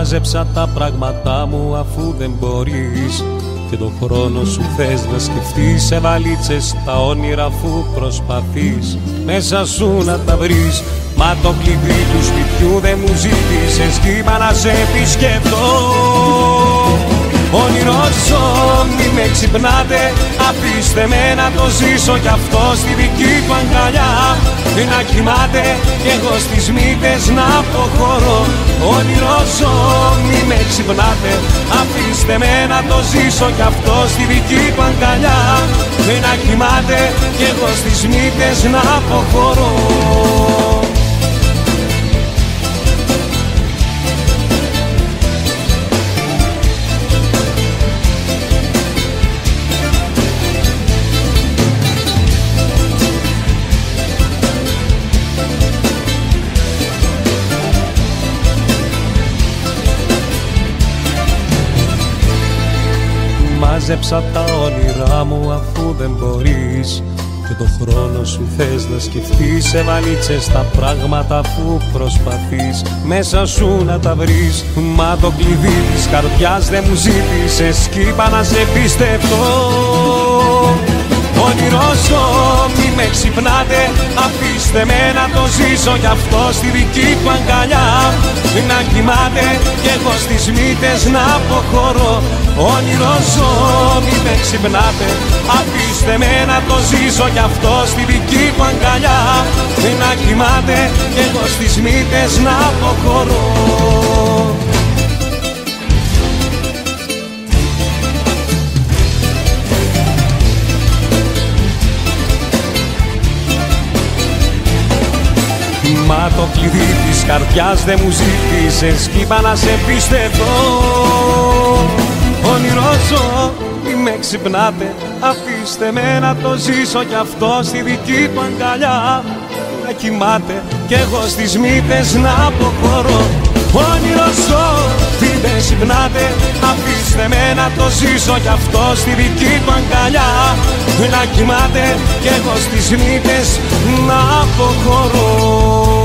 Μάζεψα τα πράγματά μου αφού δεν μπορείς, και το χρόνο σου θες να σκεφτείς. Σε βαλίτσες τα όνειρα αφού προσπαθείς μέσα σου να τα βρεις. Μα το κλειδί του σπιτιού δεν μου ζήτησες κι είπα να σε επισκεφτώ. Όνειρο ζω, μη με ξυπνάτε, αφήστε με να το ζήσω κι αυτό στη δική του αγκαλιά. Να κοιμάται κι εγώ στις μύτες να αποχωρώ. Όνειρο ζω, μη με ξυπνάτε, αφήστε με να το ζήσω κι αυτό στη δική του αγκαλιά. Να κοιμάται κι εγώ στις μύτες να αποχωρώ. Μάζεψα τα όνειρά μου αφού δεν μπορείς, και το χρόνο σου θες να σκεφτείς. Σε βαλίτσες τα πράγματα αφού προσπαθείς μέσα σου να τα βρεις. Μα το κλειδί της καρδιάς δεν μου ζήτησες κι είπα να σε πιστευτώ. Όνειρο ζω, μη με ξυπνάτε, αφήστε με να το ζήσω κι αυτό στη δική του αγκαλιά. Να κοιμάται κι εγώ στις μύτες να αποχωρώ. Όνειρο ζω, μη με ξυπνάτε, αφήστε με να το ζήσω κι αυτό στη δική του αγκαλιά. Να κοιμάται κι εγώ στις μύτες να αποχωρώ. Μα το κλειδί της καρδιάς δεν μου ζήτησες κι είπα να σε πιστευτώ. Όνειρο ζω, μη με ξυπνάτε, αφήστε με να το ζήσω κι αυτό στη δική του αγκαλιά. Να κοιμάται κι εγώ στις μύτες να αποχωρώ. Όνειρο ζω, μη με ξυπνάτε, αφήστε με να το ζήσω κι αυτό στη δική του αγκαλιά. Να κοιμάται κι εγώ στις μύτες να αποχωρώ.